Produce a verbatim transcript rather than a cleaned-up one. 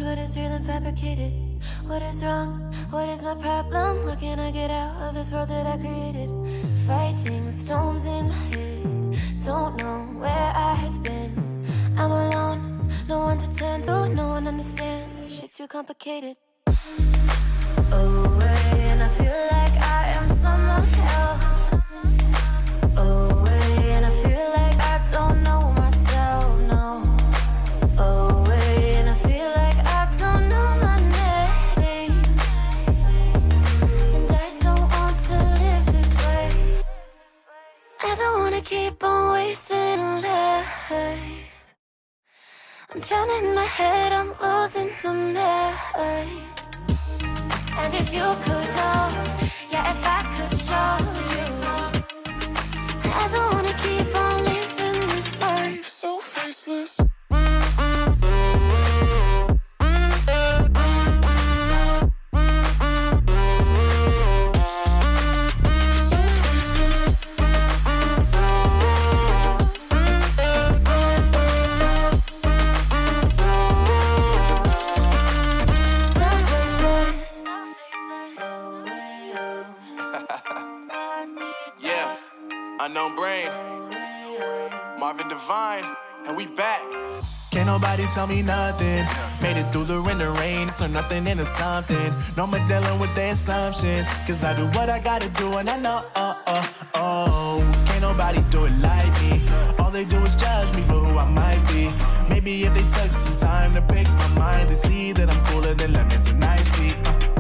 what is real and fabricated? What is wrong? What is my problem? How can I get out of this world that I created? Fighting the storms in my head. Don't know where I have been. I'm alone, no one to turn to. No one understands, shit's too complicated. Away, and I feel like I am someone else. Away, and I feel like I don't know myself, no. Away, and I feel like I don't know my name. And I don't want to live this way. I don't wanna keep on wasting life. I'm drowning in my head, I'm losing the mind. And if you could know, yeah, if I could show you, I don't wanna keep on living this life so faceless. Unknown Brain, Marvin Devine, and we back. Can't nobody tell me nothing. Made it through the rain, the rain, turn nothing into something. No more dealing with their assumptions, cause I do what I gotta do and I know, oh, oh, oh. Can't nobody do it like me. All they do is judge me for who I might be. Maybe if they took some time to pick my mind and see that I'm cooler than lemons and iced tea. uh.